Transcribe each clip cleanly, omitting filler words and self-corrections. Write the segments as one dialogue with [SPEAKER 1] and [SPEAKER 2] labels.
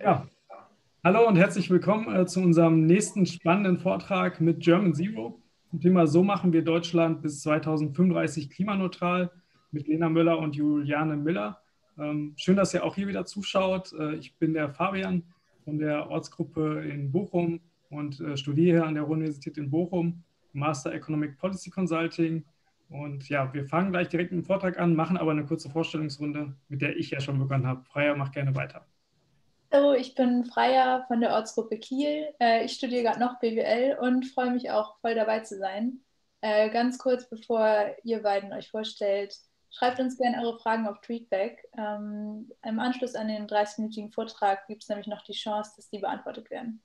[SPEAKER 1] Ja, hallo und herzlich willkommen zu unserem nächsten spannenden Vortrag mit German Zero. Zum Thema So machen wir Deutschland bis 2035 klimaneutral mit Lena Müller und Juliane Miller. Schön, dass ihr auch hier wieder zuschaut. Ich bin der Fabian von der Ortsgruppe in Bochum und studiere hier an der Universität in Bochum, Master Economic Policy Consulting. Und ja, wir fangen gleich direkt mit dem Vortrag an, machen aber eine kurze Vorstellungsrunde, mit der ich ja schon begonnen habe. Freya, mach gerne weiter.
[SPEAKER 2] Hallo, ich bin Freya von der Ortsgruppe Kiel. Ich studiere gerade noch BWL und freue mich auch voll dabei zu sein. Ganz kurz, bevor ihr beiden euch vorstellt, schreibt uns gerne eure Fragen auf Tweetback. Im Anschluss an den 30-minütigen Vortrag gibt es nämlich noch die Chance, dass die beantwortet werden.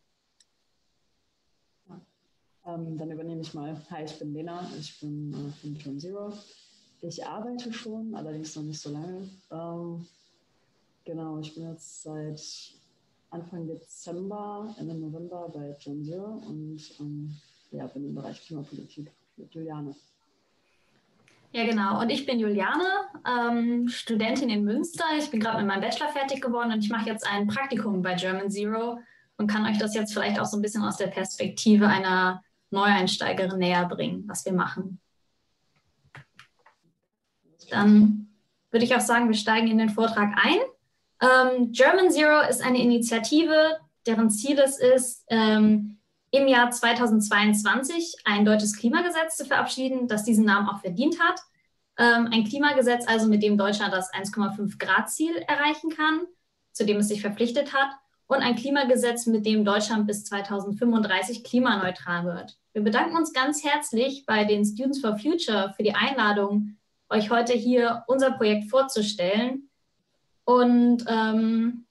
[SPEAKER 3] Dann übernehme ich mal. Hi, ich bin Lena, ich bin von German Zero. Ich arbeite schon, allerdings noch nicht so lange. Genau, ich bin jetzt seit Anfang Dezember, Ende November bei German Zero und ja, bin im Bereich Klimapolitik mit Juliane.
[SPEAKER 4] Ja, genau. Und ich bin Juliane, Studentin in Münster. Ich bin gerade mit meinem Bachelor fertig geworden und ich mache jetzt ein Praktikum bei German Zero und kann euch das jetzt vielleicht auch so ein bisschen aus der Perspektive einer Neueinsteigerin näher bringen, was wir machen. Dann würde ich auch sagen, wir steigen in den Vortrag ein. German Zero ist eine Initiative, deren Ziel es ist, im Jahr 2022 ein deutsches Klimagesetz zu verabschieden, das diesen Namen auch verdient hat. Ein Klimagesetz also, mit dem Deutschland das 1,5 Grad Ziel erreichen kann, zu dem es sich verpflichtet hat. Und ein Klimagesetz, mit dem Deutschland bis 2035 klimaneutral wird. Wir bedanken uns ganz herzlich bei den Students for Future für die Einladung, euch heute hier unser Projekt vorzustellen. Und freuen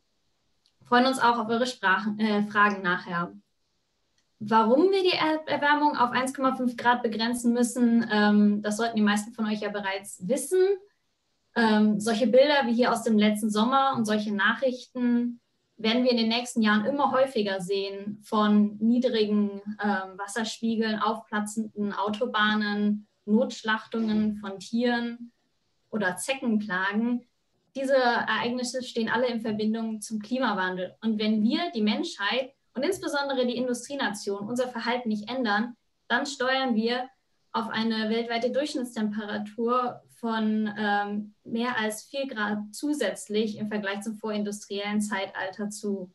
[SPEAKER 4] uns auch auf eure Fragen nachher. Warum wir die Erderwärmung auf 1,5 Grad begrenzen müssen, das sollten die meisten von euch ja bereits wissen. Solche Bilder wie hier aus dem letzten Sommer und solche Nachrichten werden wir in den nächsten Jahren immer häufiger sehen von niedrigen Wasserspiegeln, aufplatzenden Autobahnen, Notschlachtungen von Tieren oder Zeckenplagen. Diese Ereignisse stehen alle in Verbindung zum Klimawandel. Und wenn wir, die Menschheit und insbesondere die Industrienation, unser Verhalten nicht ändern, dann steuern wir auf eine weltweite Durchschnittstemperatur von mehr als 4 Grad zusätzlich im Vergleich zum vorindustriellen Zeitalter zu.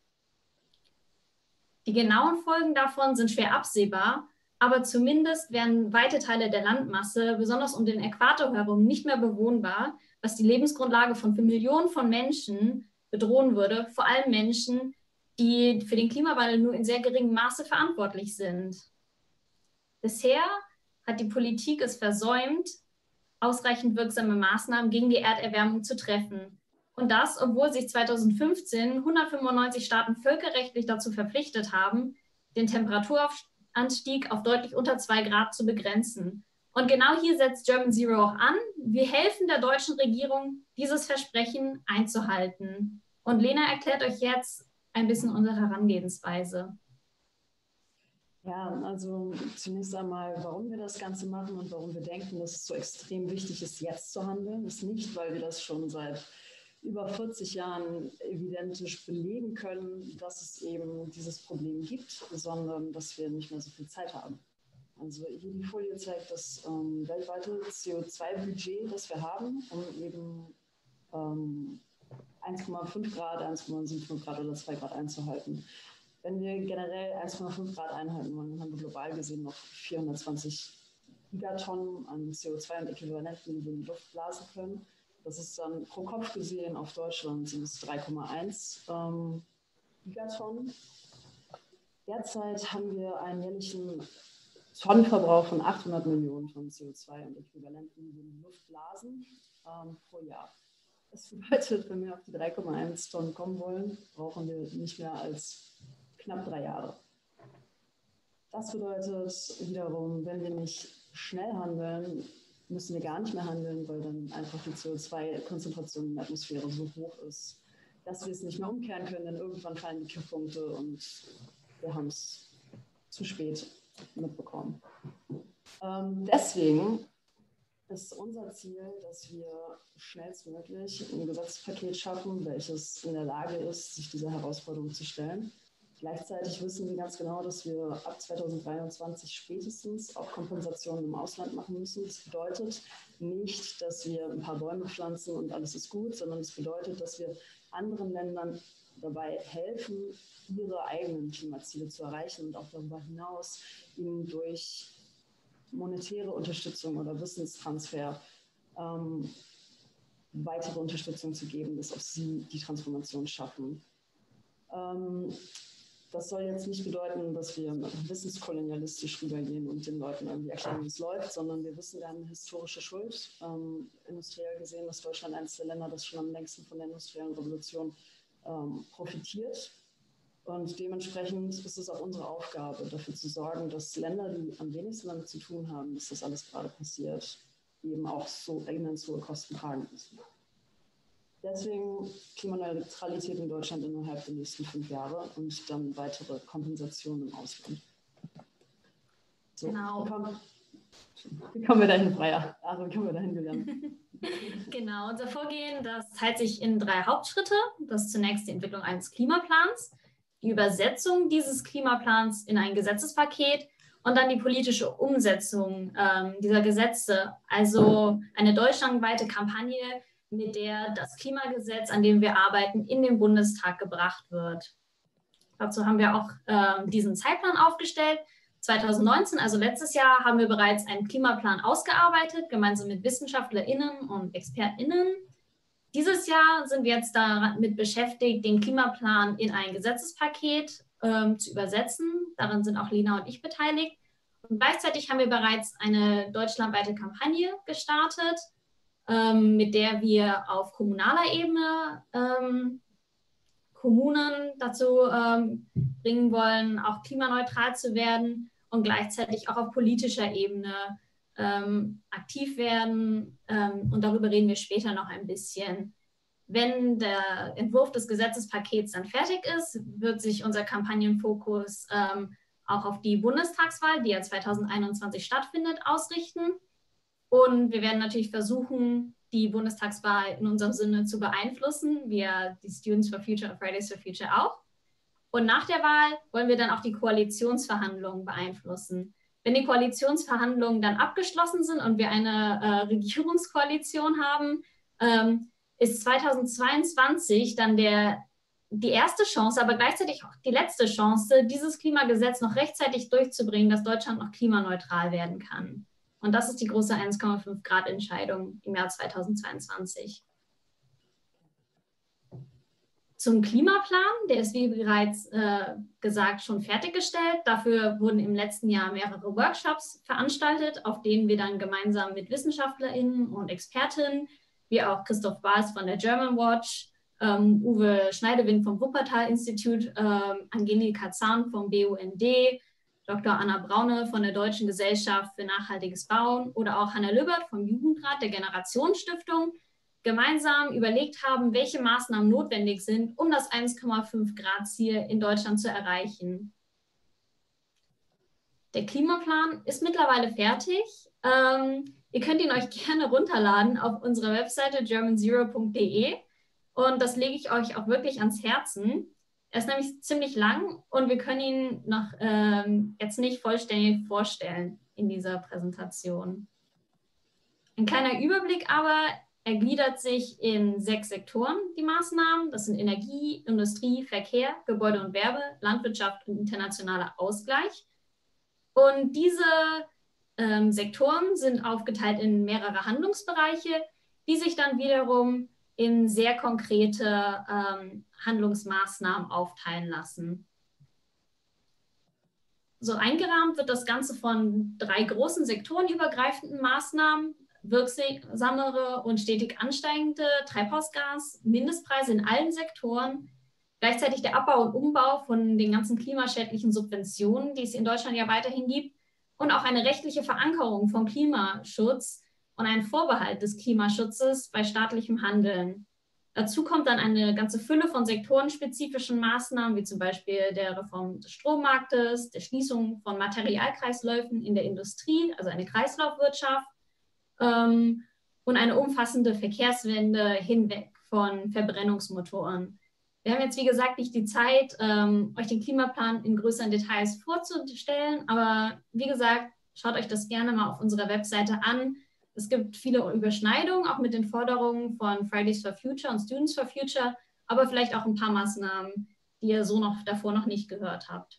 [SPEAKER 4] Die genauen Folgen davon sind schwer absehbar, aber zumindest werden weite Teile der Landmasse, besonders um den Äquator herum, nicht mehr bewohnbar, was die Lebensgrundlage von Millionen von Menschen bedrohen würde, vor allem Menschen, die für den Klimawandel nur in sehr geringem Maße verantwortlich sind. Bisher hat die Politik es versäumt, ausreichend wirksame Maßnahmen gegen die Erderwärmung zu treffen. Und das, obwohl sich 2015 195 Staaten völkerrechtlich dazu verpflichtet haben, den Temperaturanstieg auf deutlich unter 2 Grad zu begrenzen. Und genau hier setzt German Zero auch an. Wir helfen der deutschen Regierung, dieses Versprechen einzuhalten. Und Lena erklärt euch jetzt ein bisschen unsere Herangehensweise.
[SPEAKER 3] Ja, also zunächst einmal, warum wir das Ganze machen und warum wir denken, dass es so extrem wichtig ist, jetzt zu handeln, ist nicht, weil wir das schon seit über 40 Jahren evidentisch belegen können, dass es eben dieses Problem gibt, sondern dass wir nicht mehr so viel Zeit haben. Also hier die Folie zeigt das weltweite CO2-Budget, das wir haben, um eben 1,5 Grad, 1,75 Grad oder 2 Grad einzuhalten. Wenn wir generell 1,5 Grad einhalten wollen, dann haben wir global gesehen noch 420 Gigatonnen an CO2 und Äquivalenten, die wir in die Luft blasen können. Das ist dann pro Kopf gesehen auf Deutschland sind es 3,1 Gigatonnen. Derzeit haben wir einen jährlichen Tonnenverbrauch von 800 Millionen Tonnen CO2 und Äquivalenten, die wir in die Luft blasen pro Jahr. Das bedeutet, wenn wir auf die 3,1 Tonnen kommen wollen, brauchen wir nicht mehr als knapp 3 Jahre. Das bedeutet wiederum, wenn wir nicht schnell handeln, müssen wir gar nicht mehr handeln, weil dann einfach die CO2-Konzentration in der Atmosphäre so hoch ist, dass wir es nicht mehr umkehren können, denn irgendwann fallen die Kipppunkte und wir haben es zu spät mitbekommen. Deswegen ist unser Ziel, dass wir schnellstmöglich ein Gesetzespaket schaffen, welches in der Lage ist, sich dieser Herausforderung zu stellen. Gleichzeitig wissen wir ganz genau, dass wir ab 2023 spätestens auch Kompensationen im Ausland machen müssen. Das bedeutet nicht, dass wir ein paar Bäume pflanzen und alles ist gut, sondern es bedeutet, dass wir anderen Ländern dabei helfen, ihre eigenen Klimaziele zu erreichen und auch darüber hinaus ihnen durch monetäre Unterstützung oder Wissenstransfer weitere Unterstützung zu geben, dass auch sie die Transformation schaffen. Das soll jetzt nicht bedeuten, dass wir wissenskolonialistisch rübergehen und den Leuten irgendwie erklären, wie es läuft, sondern wir wissen, wir haben eine historische Schuld. Industriell gesehen ist Deutschland eines der Länder, das schon am längsten von der industriellen Revolution profitiert. Und dementsprechend ist es auch unsere Aufgabe, dafür zu sorgen, dass Länder, die am wenigsten damit zu tun haben, dass das alles gerade passiert, eben auch so immens hohe Kosten tragen müssen. Deswegen Klimaneutralität in Deutschland innerhalb der nächsten 5 Jahre und dann weitere Kompensationen im Ausland. So,
[SPEAKER 4] Genau.
[SPEAKER 3] Wie kommen wir dahin, Freya? Also, wie kommen wir dahin, Julian?
[SPEAKER 4] Genau, unser Vorgehen, das teilt sich in 3 Hauptschritte. Das ist zunächst die Entwicklung eines Klimaplans, die Übersetzung dieses Klimaplans in ein Gesetzespaket und dann die politische Umsetzung dieser Gesetze, also eine deutschlandweite Kampagne, mit der das Klimagesetz, an dem wir arbeiten, in den Bundestag gebracht wird. Dazu haben wir auch diesen Zeitplan aufgestellt. 2019, also letztes Jahr, haben wir bereits einen Klimaplan ausgearbeitet, gemeinsam mit WissenschaftlerInnen und ExpertInnen. Dieses Jahr sind wir jetzt damit beschäftigt, den Klimaplan in ein Gesetzespaket zu übersetzen. Darin sind auch Lena und ich beteiligt. Und gleichzeitig haben wir bereits eine deutschlandweite Kampagne gestartet, mit der wir auf kommunaler Ebene Kommunen dazu bringen wollen, auch klimaneutral zu werden und gleichzeitig auch auf politischer Ebene aktiv werden. Und darüber reden wir später noch ein bisschen. Wenn der Entwurf des Gesetzespakets dann fertig ist, wird sich unser Kampagnenfokus auch auf die Bundestagswahl, die ja 2021 stattfindet, ausrichten. Und wir werden natürlich versuchen, die Bundestagswahl in unserem Sinne zu beeinflussen, wie die Students for Future und Fridays for Future auch. Und nach der Wahl wollen wir dann auch die Koalitionsverhandlungen beeinflussen. Wenn die Koalitionsverhandlungen dann abgeschlossen sind und wir eine Regierungskoalition haben, ist 2022 dann die erste Chance, aber gleichzeitig auch die letzte Chance, dieses Klimagesetz noch rechtzeitig durchzubringen, dass Deutschland noch klimaneutral werden kann. Und das ist die große 1,5 Grad Entscheidung im Jahr 2022. Zum Klimaplan, der ist wie bereits gesagt schon fertiggestellt. Dafür wurden im letzten Jahr mehrere Workshops veranstaltet, auf denen wir dann gemeinsam mit WissenschaftlerInnen und Expertinnen, wie auch Christoph Bahls von der German Watch, Uwe Schneidewind vom Wuppertal-Institut, Angelika Zahn vom BUND, Dr. Anna Braune von der Deutschen Gesellschaft für nachhaltiges Bauen oder auch Hanna Löbert vom Jugendrat der Generationsstiftung gemeinsam überlegt haben, welche Maßnahmen notwendig sind, um das 1,5 Grad Ziel in Deutschland zu erreichen. Der Klimaplan ist mittlerweile fertig. Ihr könnt ihn euch gerne runterladen auf unserer Webseite germanzero.de und das lege ich euch auch wirklich ans Herzen. Er ist nämlich ziemlich lang und wir können ihn noch jetzt nicht vollständig vorstellen in dieser Präsentation. Ein kleiner Überblick aber, er gliedert sich in 6 Sektoren, die Maßnahmen. Das sind Energie, Industrie, Verkehr, Gebäude und Werbe, Landwirtschaft und internationaler Ausgleich. Und diese Sektoren sind aufgeteilt in mehrere Handlungsbereiche, die sich dann wiederum in sehr konkrete Handlungsmaßnahmen aufteilen lassen. So eingerahmt wird das Ganze von 3 großen sektorenübergreifenden Maßnahmen: wirksamere und stetig ansteigende Treibhausgas-Mindestpreise in allen Sektoren, gleichzeitig der Abbau und Umbau von den ganzen klimaschädlichen Subventionen, die es in Deutschland ja weiterhin gibt, und auch eine rechtliche Verankerung vom Klimaschutz und ein Vorbehalt des Klimaschutzes bei staatlichem Handeln. Dazu kommt dann eine ganze Fülle von sektorenspezifischen Maßnahmen, wie zum Beispiel der Reform des Strommarktes, der Schließung von Materialkreisläufen in der Industrie, also eine Kreislaufwirtschaft, und eine umfassende Verkehrswende hinweg von Verbrennungsmotoren. Wir haben jetzt, wie gesagt, nicht die Zeit, euch den Klimaplan in größeren Details vorzustellen, aber wie gesagt, schaut euch das gerne mal auf unserer Webseite an. Es gibt viele Überschneidungen, auch mit den Forderungen von Fridays for Future und Students for Future, aber vielleicht auch ein paar Maßnahmen, die ihr so davor noch nicht gehört habt.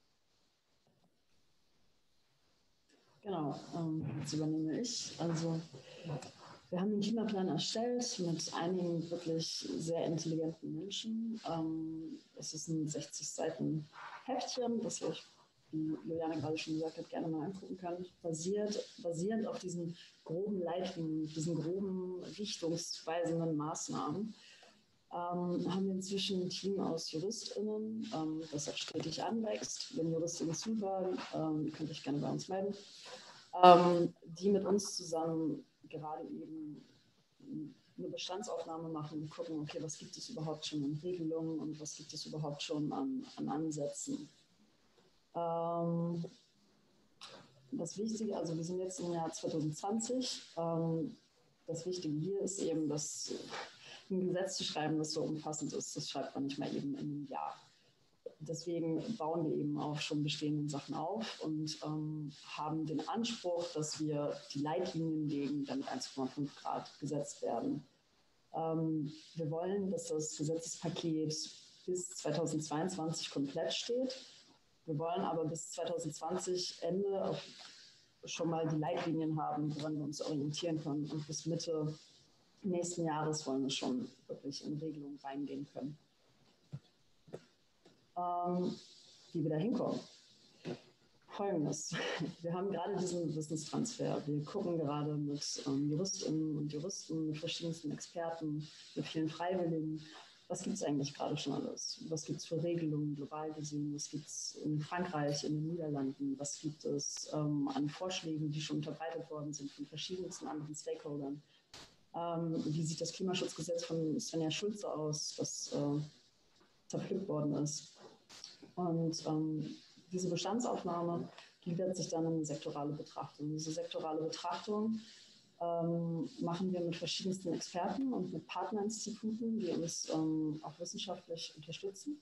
[SPEAKER 3] Genau, jetzt übernehme ich. Also wir haben den Klimaplan erstellt mit einigen wirklich sehr intelligenten Menschen. Es ist ein 60 Seiten Heftchen, das ihr euch, wie Juliane gerade schon gesagt hat, gerne mal angucken könnt, basierend auf diesen groben Leitlinien, diesen groben richtungsweisenden Maßnahmen. Haben wir inzwischen ein Team aus JuristInnen, das auch stetig anwächst. Wenn JuristInnen zuhören, könnt ihr euch gerne bei uns melden, die mit uns zusammen gerade eben eine Bestandsaufnahme machen und gucken, okay, was gibt es überhaupt schon an Regelungen und was gibt es überhaupt schon an Ansätzen. Das Wichtige, also wir sind jetzt im Jahr 2020, das Wichtige hier ist eben, dass ein Gesetz zu schreiben, das so umfassend ist, das schreibt man nicht mal eben in einem Jahr. Deswegen bauen wir eben auf schon bestehenden Sachen auf und haben den Anspruch, dass wir die Leitlinien legen, damit 1,5 Grad gesetzt werden. Wir wollen, dass das Gesetzespaket bis 2022 komplett steht. Wir wollen aber bis 2020 Ende auch schon mal die Leitlinien haben, woran wir uns orientieren können. Und bis Mitte nächsten Jahres wollen wir schon wirklich in Regelungen reingehen können. Wie wir da hinkommen. Folgendes. Wir haben gerade diesen Wissenstransfer. Wir gucken gerade mit Juristinnen und Juristen, mit verschiedensten Experten, mit vielen Freiwilligen. Was gibt es eigentlich gerade schon alles? Was gibt es für Regelungen global gesehen? Was gibt es in Frankreich, in den Niederlanden? Was gibt es an Vorschlägen, die schon unterbreitet worden sind von verschiedensten anderen Stakeholdern? Wie sieht das Klimaschutzgesetz von Svenja Schulze aus, das zerpflückt worden ist? Und diese Bestandsaufnahme gliedert sich dann in eine sektorale Betrachtung. Diese sektorale Betrachtung machen wir mit verschiedensten Experten und mit Partnerinstituten, die uns auch wissenschaftlich unterstützen.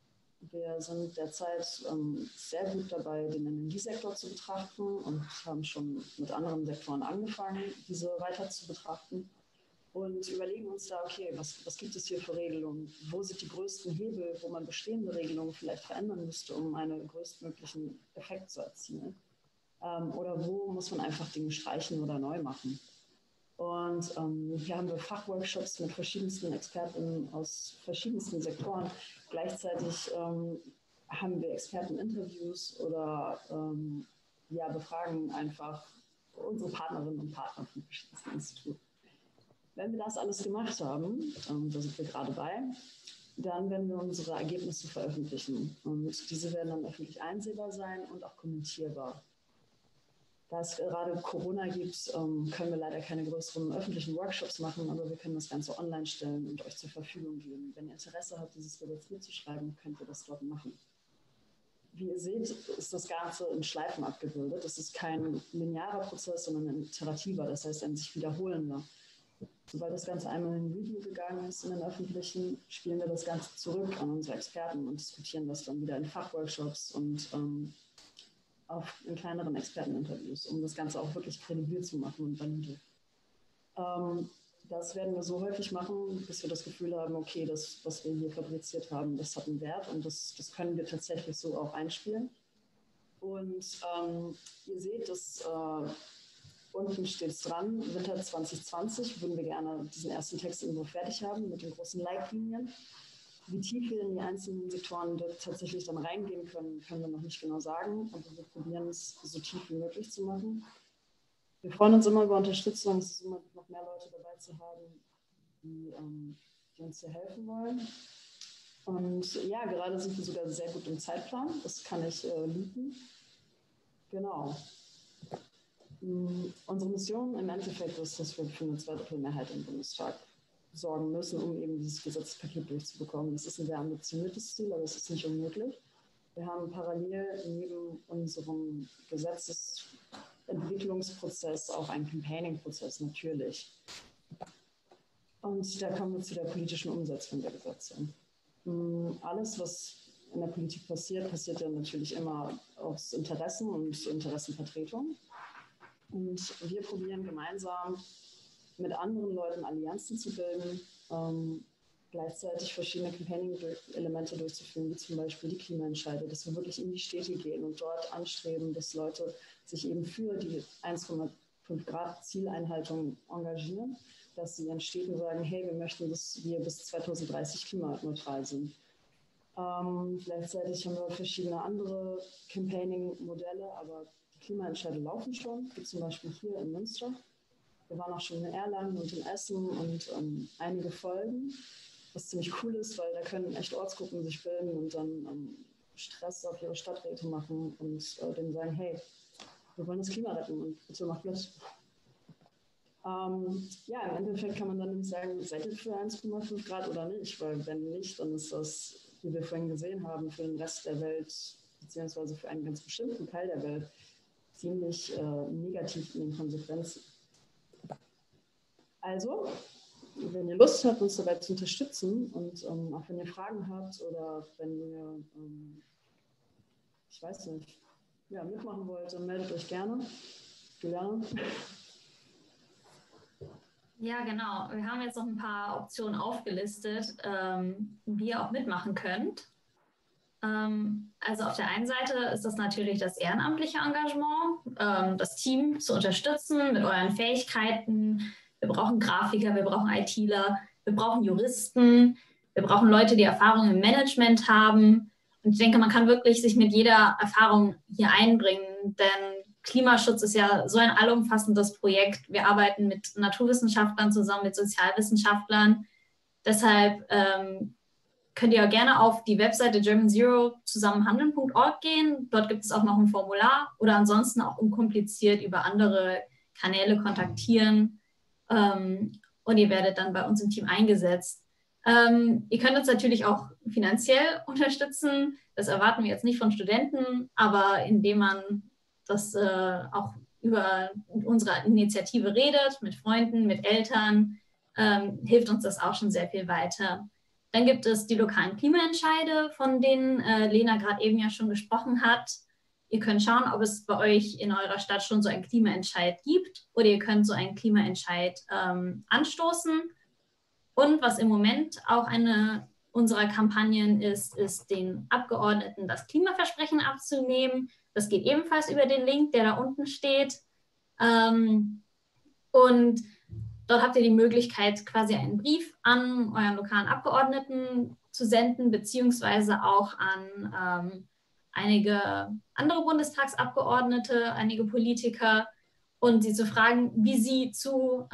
[SPEAKER 3] Wir sind derzeit sehr gut dabei, den Energiesektor zu betrachten und haben schon mit anderen Sektoren angefangen, diese weiter zu betrachten. Und überlegen uns da, okay, was gibt es hier für Regelungen? Wo sind die größten Hebel, wo man bestehende Regelungen vielleicht verändern müsste, um einen größtmöglichen Effekt zu erzielen? Oder wo muss man einfach Dinge streichen oder neu machen? Und hier haben wir Fachworkshops mit verschiedensten Experten aus verschiedensten Sektoren. Gleichzeitig haben wir Experteninterviews oder befragen einfach unsere Partnerinnen und Partner von verschiedensten Instituten. Wenn wir das alles gemacht haben, da sind wir gerade bei, dann werden wir unsere Ergebnisse veröffentlichen. Und diese werden dann öffentlich einsehbar sein und auch kommentierbar. Da es gerade Corona gibt, können wir leider keine größeren öffentlichen Workshops machen, aber wir können das Ganze online stellen und euch zur Verfügung geben. Wenn ihr Interesse habt, dieses Gesetz mitzuschreiben, könnt ihr das dort machen. Wie ihr seht, ist das Ganze in Schleifen abgebildet. Das ist kein linearer Prozess, sondern ein iterativer, das heißt ein sich wiederholender. Sobald das Ganze einmal in ein Review gegangen ist, in den öffentlichen, spielen wir das Ganze zurück an unsere Experten und diskutieren das dann wieder in Fachworkshops und in kleineren Experteninterviews, um das Ganze auch wirklich kredibil zu machen und valide. Das werden wir so häufig machen, bis wir das Gefühl haben, okay, das, was wir hier fabriziert haben, das hat einen Wert und das können wir tatsächlich so auch einspielen. Und ihr seht, dass unten steht es dran, Winter 2020 würden wir gerne diesen ersten Textentwurf fertig haben mit den großen Leitlinien. Wie tief wir in die einzelnen Sektoren tatsächlich dann reingehen können, können wir noch nicht genau sagen, aber wir probieren es so tief wie möglich zu machen. Wir freuen uns immer über Unterstützung, es ist immer noch mehr Leute dabei zu haben, die uns hier helfen wollen. Und ja, gerade sind wir sogar sehr gut im Zeitplan, das kann ich liefern. Genau. Unsere Mission im Endeffekt ist, dass wir für eine Zweidrittelmehrheit im Bundestag sorgen müssen, um eben dieses Gesetzespaket durchzubekommen. Das ist ein sehr ambitioniertes Ziel, aber es ist nicht unmöglich. Wir haben parallel neben unserem Entwicklungsprozess auch ein Campaigning-Prozess, natürlich. Und da kommen wir zu der politischen Umsetzung der Gesetze. Alles, was in der Politik passiert, passiert ja natürlich immer aus Interessen und Interessenvertretung. Und wir probieren gemeinsam mit anderen Leuten Allianzen zu bilden, gleichzeitig verschiedene Campaigning-Elemente durchzuführen, wie zum Beispiel die Klimaentscheide, dass wir wirklich in die Städte gehen und dort anstreben, dass Leute sich eben für die 1,5 Grad Zieleinhaltung engagieren, dass sie in Städten sagen, hey, wir möchten, dass wir bis 2030 klimaneutral sind. Gleichzeitig haben wir verschiedene andere Campaigning-Modelle, aber die Klimaentscheide laufen schon, wie zum Beispiel hier in Münster. Wir waren auch schon in Erlangen und in Essen und einige Folgen, was ziemlich cool ist, weil da können echt Ortsgruppen sich bilden und dann Stress auf ihre Stadträte machen und denen sagen, hey, wir wollen das Klima retten und bitte macht mit. Ja, im Endeffekt kann man dann sagen, seid ihr für 1,5 Grad oder nicht? Weil wenn nicht, dann ist das, wie wir vorhin gesehen haben, für den Rest der Welt, beziehungsweise für einen ganz bestimmten Teil der Welt, ziemlich negativ in den Konsequenzen. Also, wenn ihr Lust habt, uns dabei zu unterstützen und auch wenn ihr Fragen habt oder wenn ihr, ich weiß nicht, ja, mitmachen wollt, dann meldet euch gerne. Juliane?
[SPEAKER 4] Ja, genau. Wir haben jetzt noch ein paar Optionen aufgelistet, wie ihr auch mitmachen könnt. Also auf der einen Seite ist das natürlich das ehrenamtliche Engagement, das Team zu unterstützen mit euren Fähigkeiten. Wir brauchen Grafiker, wir brauchen ITler, wir brauchen Juristen, wir brauchen Leute, die Erfahrung im Management haben. Und ich denke, man kann wirklich sich mit jeder Erfahrung hier einbringen, denn Klimaschutz ist ja so ein allumfassendes Projekt. Wir arbeiten mit Naturwissenschaftlern zusammen, mit Sozialwissenschaftlern. Deshalb könnt ihr gerne auf die Webseite germanzero-zusammenhandeln.org gehen. Dort gibt es auch noch ein Formular oder ansonsten auch unkompliziert über andere Kanäle kontaktieren. Und ihr werdet dann bei uns im Team eingesetzt. Ihr könnt uns natürlich auch finanziell unterstützen. Das erwarten wir jetzt nicht von Studenten, aber indem man das auch über unsere Initiative redet, mit Freunden, mit Eltern, hilft uns das auch schon sehr viel weiter. Dann gibt es die lokalen Klimaentscheide, von denen Lena gerade eben ja schon gesprochen hat. Ihr könnt schauen, ob es bei euch in eurer Stadt schon so einen Klimaentscheid gibt oder ihr könnt so einen Klimaentscheid anstoßen. Und was im Moment auch eine unserer Kampagnen ist den Abgeordneten das Klimaversprechen abzunehmen. Das geht ebenfalls über den Link, der da unten steht. Und dort habt ihr die Möglichkeit, quasi einen Brief an euren lokalen Abgeordneten zu senden, beziehungsweise auch an einige andere Bundestagsabgeordnete, einige Politiker und sie zu fragen, wie sie zum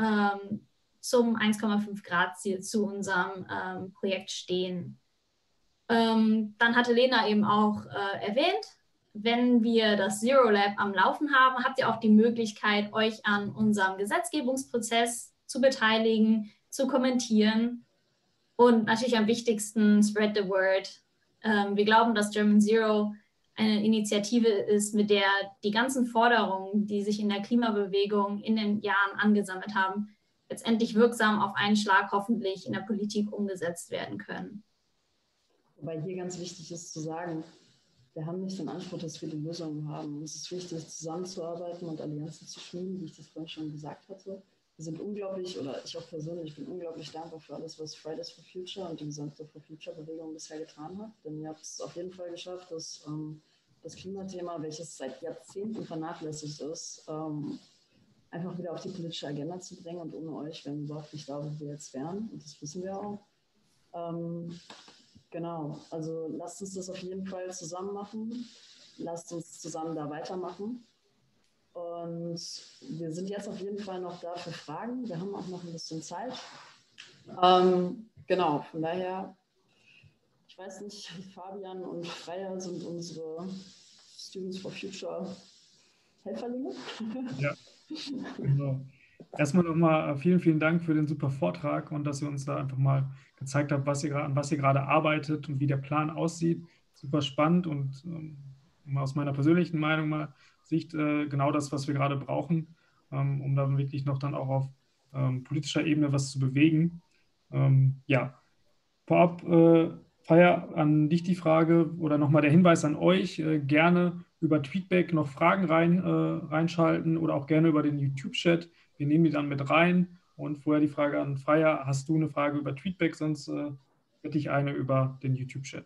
[SPEAKER 4] 1,5 Grad Ziel, zu unserem Projekt stehen. Dann hatte Lena eben auch erwähnt, wenn wir das Zero Lab am Laufen haben, habt ihr auch die Möglichkeit, euch an unserem Gesetzgebungsprozess zu beteiligen, zu kommentieren und natürlich am wichtigsten, spread the word. Wir glauben, dass German Zero eine Initiative ist, mit der die ganzen Forderungen, die sich in der Klimabewegung in den Jahren angesammelt haben, letztendlich wirksam auf einen Schlag hoffentlich in der Politik umgesetzt werden können.
[SPEAKER 3] Wobei hier ganz wichtig ist zu sagen, wir haben nicht den Anspruch, dass wir die Lösungen haben. Es ist wichtig, zusammenzuarbeiten und Allianzen zu schmieden, wie ich das vorhin schon gesagt hatte. Wir sind unglaublich, oder ich auch persönlich bin unglaublich dankbar für alles, was Fridays for Future und die gesamte For Future-Bewegung bisher getan hat. Denn ihr habt es auf jeden Fall geschafft, dass das Klimathema, welches seit Jahrzehnten vernachlässigt ist, einfach wieder auf die politische Agenda zu bringen. Und ohne euch wären wir überhaupt nicht da, wo wir jetzt wären. Und das wissen wir auch. Genau, also lasst uns das auf jeden Fall zusammen machen. Lasst uns zusammen da weitermachen. Und wir sind jetzt auf jeden Fall noch da für Fragen. Wir haben auch noch ein bisschen Zeit. Genau, von daher, ich weiß nicht, Fabian und Freya sind unsere Students for Future Helferlinge.
[SPEAKER 1] Ja, genau. Erstmal nochmal vielen, vielen Dank für den super Vortrag und dass ihr uns da einfach mal gezeigt habt, an was ihr gerade arbeitet und wie der Plan aussieht. Super spannend und aus meiner persönlichen Meinung mal Sicht genau das, was wir gerade brauchen, um dann wirklich noch dann auch auf politischer Ebene was zu bewegen. Ja, vorab, Freier, an dich die Frage oder nochmal der Hinweis an euch, gerne über Tweetback noch Fragen reinschalten oder auch gerne über den YouTube-Chat. Wir nehmen die dann mit rein. Und vorher die Frage an Freier, hast du eine Frage über Tweetback, sonst hätte ich eine über den YouTube-Chat.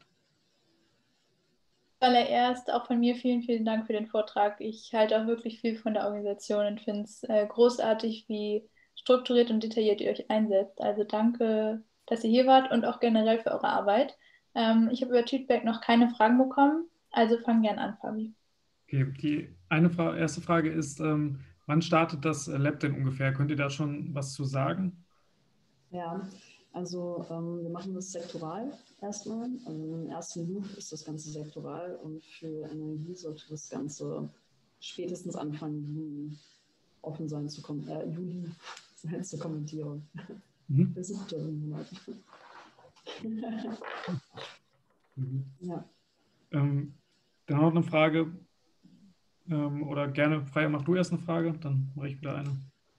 [SPEAKER 2] Zuallererst auch von mir vielen, vielen Dank für den Vortrag. Ich halte auch wirklich viel von der Organisation und finde es großartig, wie strukturiert und detailliert ihr euch einsetzt. Also danke, dass ihr hier wart und auch generell für eure Arbeit. Ich habe über Feedback noch keine Fragen bekommen, also fang gern an, Fabi.
[SPEAKER 1] Okay, die erste Frage ist, wann startet das Lab denn ungefähr? Könnt ihr da schon was zu sagen?
[SPEAKER 3] Ja, also wir machen das sektoral erstmal. Also im ersten Loop ist das Ganze sektoral und für Energie sollte das Ganze spätestens Anfang Juni offen sein zu Juli sein zur Kommentierung. Der 7. Monat. Ja.
[SPEAKER 1] Dann noch eine Frage. Oder gerne, Freier, mach du erst eine Frage, dann mache ich wieder eine.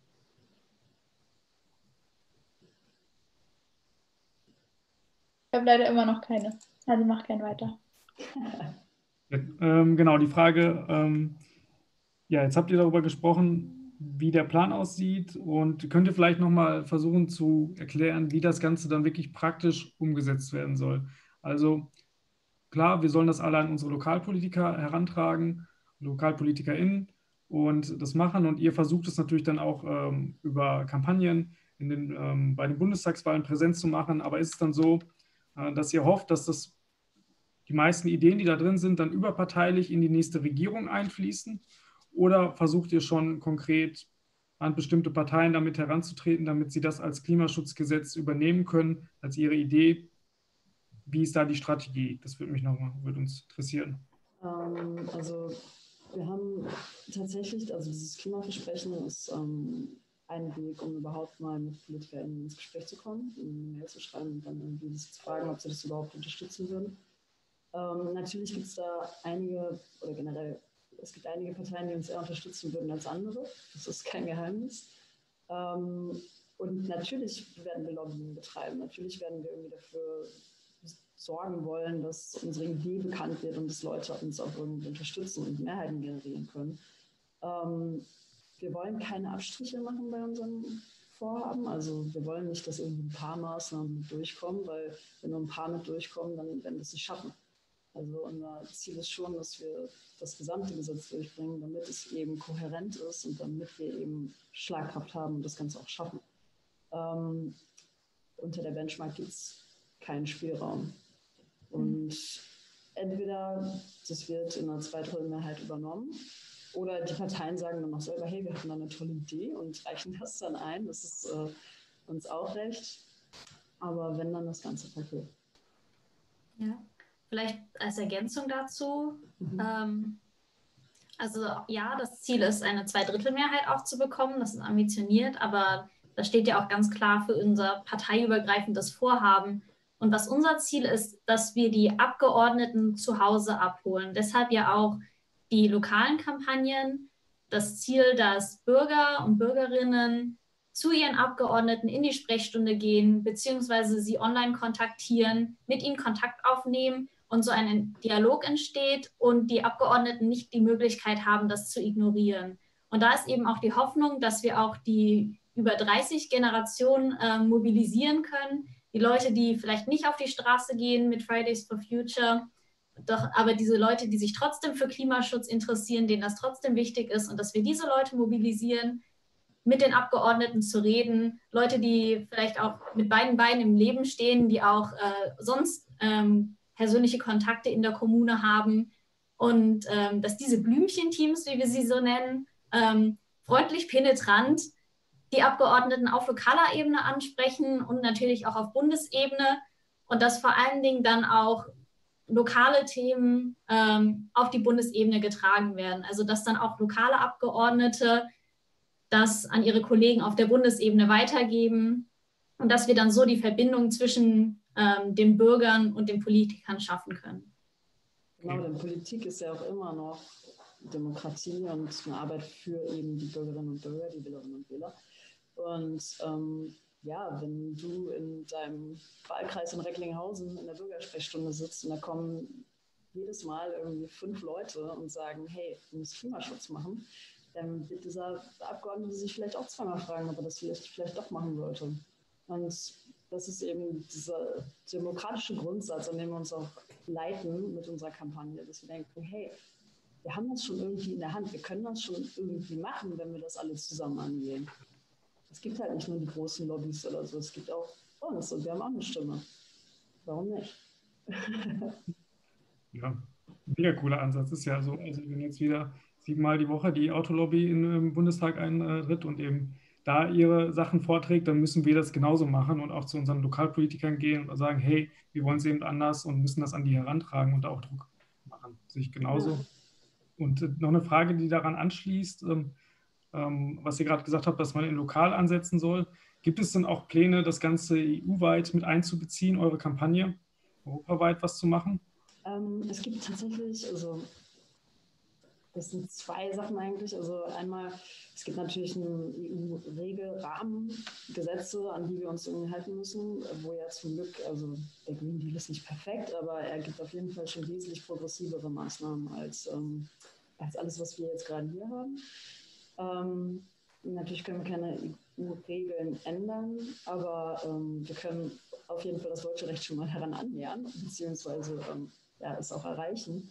[SPEAKER 2] Ich habe leider immer noch keine. Also mach gern weiter.
[SPEAKER 1] Ja, genau, die Frage, ja, jetzt habt ihr darüber gesprochen, wie der Plan aussieht und könnt ihr vielleicht nochmal versuchen zu erklären, wie das Ganze dann wirklich praktisch umgesetzt werden soll. Also klar, wir sollen das alle an unsere Lokalpolitiker herantragen, LokalpolitikerInnen und das machen und ihr versucht es natürlich dann auch über Kampagnen bei den Bundestagswahlen präsent zu machen, aber ist es dann so, dass ihr hofft, dass die meisten Ideen, die da drin sind, dann überparteilich in die nächste Regierung einfließen? Oder versucht ihr schon konkret an bestimmte Parteien damit heranzutreten, damit sie das als Klimaschutzgesetz übernehmen können, als ihre Idee? Wie ist da die Strategie? Das würde uns interessieren.
[SPEAKER 3] Also wir haben tatsächlich, also dieses Klimaversprechen ist ein Weg, um überhaupt mal mit PolitikerInnen ins Gespräch zu kommen, eine Mail zu schreiben und dann irgendwie sie zu fragen, ob sie das überhaupt unterstützen würden. Natürlich gibt es da einige, oder generell, es gibt einige Parteien, die uns eher unterstützen würden als andere. Das ist kein Geheimnis. Und natürlich werden wir Lobbying betreiben. Natürlich werden wir irgendwie dafür sorgen wollen, dass unsere Idee bekannt wird und dass Leute uns auch irgendwie unterstützen und Mehrheiten generieren können. Wir wollen keine Abstriche machen bei unserem Vorhaben. Also wir wollen nicht, dass irgendwie ein paar Maßnahmen mit durchkommen, weil wenn nur ein paar mit durchkommen, dann werden wir es nicht schaffen. Also unser Ziel ist schon, dass wir das gesamte Gesetz durchbringen, damit es eben kohärent ist und damit wir eben Schlagkraft haben und das Ganze auch schaffen. Unter der Benchmark gibt es keinen Spielraum. Und entweder das wird in einer Zweidrittelmehrheit übernommen oder die Parteien sagen dann noch selber, hey, wir hatten da eine tolle Idee und reichen das dann ein. Das ist uns auch recht. Aber wenn, dann das ganze Paket.
[SPEAKER 4] Ja, vielleicht als Ergänzung dazu. Also ja, das Ziel ist, eine Zweidrittelmehrheit auch zu bekommen. Das ist ambitioniert, aber das steht ja auch ganz klar für unser parteiübergreifendes Vorhaben. Und was unser Ziel ist, dass wir die Abgeordneten zu Hause abholen. Deshalb ja auch die lokalen Kampagnen. Das Ziel, dass Bürger und Bürgerinnen zu ihren Abgeordneten in die Sprechstunde gehen, beziehungsweise sie online kontaktieren, mit ihnen Kontakt aufnehmen und so ein Dialog entsteht und die Abgeordneten nicht die Möglichkeit haben, das zu ignorieren. Und da ist eben auch die Hoffnung, dass wir auch die über 30 Generationen mobilisieren können, die Leute, die vielleicht nicht auf die Straße gehen mit Fridays for Future, doch aber diese Leute, die sich trotzdem für Klimaschutz interessieren, denen das trotzdem wichtig ist und dass wir diese Leute mobilisieren, mit den Abgeordneten zu reden, Leute, die vielleicht auch mit beiden Beinen im Leben stehen, die auch sonst persönliche Kontakte in der Kommune haben und dass diese Blümchenteams, wie wir sie so nennen, freundlich penetrant die Abgeordneten auf lokaler Ebene ansprechen und natürlich auch auf Bundesebene und dass vor allen Dingen dann auch lokale Themen auf die Bundesebene getragen werden. Also dass dann auch lokale Abgeordnete das an ihre Kollegen auf der Bundesebene weitergeben und dass wir dann so die Verbindung zwischen den Bürgern und den Politikern schaffen können.
[SPEAKER 3] Genau, denn Politik ist ja auch immer noch Demokratie und eine Arbeit für eben die Bürgerinnen und Bürger, die Wählerinnen und Wähler. Und ja, wenn du in deinem Wahlkreis in Recklinghausen in der Bürgersprechstunde sitzt und da kommen jedes Mal irgendwie 5 Leute und sagen, hey, du musst Klimaschutz machen, dann wird dieser Abgeordnete sich vielleicht auch zweimal fragen, ob er das vielleicht doch machen sollte. Und das ist eben dieser demokratische Grundsatz, an dem wir uns auch leiten mit unserer Kampagne, dass wir denken, hey, wir haben das schon irgendwie in der Hand, wir können das schon irgendwie machen, wenn wir das alle zusammen angehen. Es gibt halt nicht nur die großen Lobbys oder so, es gibt auch uns und wir haben auch eine Stimme. Warum nicht?
[SPEAKER 1] Ja, mega cooler Ansatz. Ist ja so, also wenn jetzt wieder 7-mal die Woche die Autolobby im Bundestag eintritt und eben da ihre Sachen vorträgt, dann müssen wir das genauso machen und auch zu unseren Lokalpolitikern gehen und sagen, hey, wir wollen es eben anders und müssen das an die herantragen und da auch Druck machen. Sehe ich genauso.
[SPEAKER 3] Ja.
[SPEAKER 1] Und noch eine Frage, die daran anschließt, was ihr gerade gesagt habt, dass man in lokal ansetzen soll. Gibt es denn auch Pläne, das Ganze EU-weit mit einzubeziehen, eure Kampagne, europaweit was zu machen?
[SPEAKER 3] Es gibt tatsächlich, also das sind 2 Sachen eigentlich. Also einmal, es gibt natürlich einen EU-Regelrahmengesetze, an die wir uns irgendwie halten müssen, wo ja zum Glück, also der Green Deal ist nicht perfekt, aber er gibt auf jeden Fall schon wesentlich progressivere Maßnahmen als alles, was wir jetzt gerade hier haben. Natürlich können wir keine EU-Regeln ändern, aber wir können auf jeden Fall das deutsche Recht schon mal daran annähern, beziehungsweise es auch erreichen.